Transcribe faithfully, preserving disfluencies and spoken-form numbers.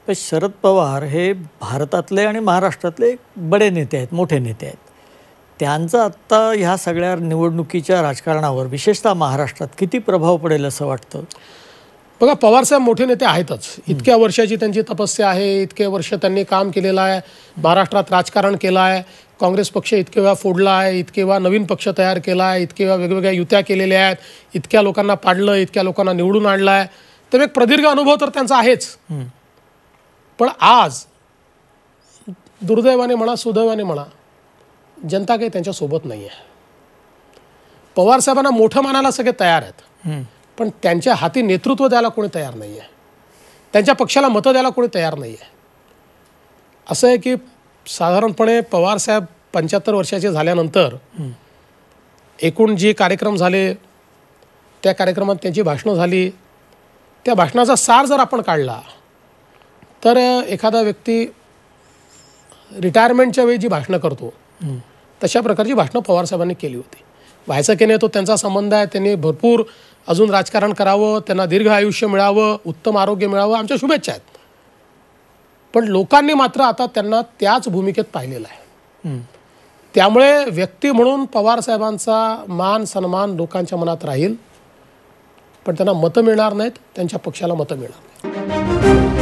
तर शरद पवार हे भारतातले आणि महाराष्ट्रातले बडे नेते आहेत, मोठे नेते आहेत. त्यांचा आत्ता ह्या सगळ्या निवडणुकीच्या राजकारणावर विशेषतः महाराष्ट्रात किती प्रभाव पडेल असं वाटतं? बघा, पवारसाहेब मोठे नेते आहेतच. इतक्या वर्षाची त्यांची तपस्या आहे, इतके वर्ष त्यांनी काम केलेलं आहे, महाराष्ट्रात राजकारण केलं आहे, काँग्रेस पक्ष इतके वेळा फोडला आहे, इतके वेळा नवीन पक्ष तयार केला आहे, इतके वेळा वेगवेगळ्या युत्या केलेल्या आहेत, इतक्या लोकांना पाडलं, इतक्या लोकांना निवडून आणलं आहे. तर एक प्रदीर्घ अनुभव तर त्यांचा आहेच. पण आज दुर्दैवाने म्हणा, सुदैवाने म्हणा, जनता काही त्यांच्यासोबत नाही आहे. पवारसाहेबांना मोठं मानायला सगळे तयार आहेत, पण त्यांच्या हाती नेतृत्व द्यायला कोणी तयार नाही आहे. त्यांच्या पक्षाला मतं द्यायला कोणी तयार नाही आहे. असं आहे की साधारणपणे पवारसाहेब पंच्याहत्तर वर्षाचे झाल्यानंतर एकूण जे कार्यक्रम झाले, त्या कार्यक्रमात त्यांची भाषणं झाली, त्या भाषणाचा सार जर आपण काढला तर एखादा व्यक्ती रिटायरमेंटच्या वेळी जी भाषणं करतो तशा प्रकारची भाषणं पवारसाहेबांनी केली होती. व्हायचं की नाही तो त्यांचा संबंध आहे. त्यांनी भरपूर अजून राजकारण करावं, त्यांना दीर्घ आयुष्य मिळावं, उत्तम आरोग्य मिळावं, आमच्या शुभेच्छा आहेत. पण लोकांनी मात्र आता त्यांना त्याच भूमिकेत पाहिलेलं आहे. त्यामुळे व्यक्ती म्हणून पवारसाहेबांचा मान सन्मान लोकांच्या मनात राहील, पण त्यांना मतं मिळणार नाहीत, त्यांच्या पक्षाला मतं मिळणार नाहीत.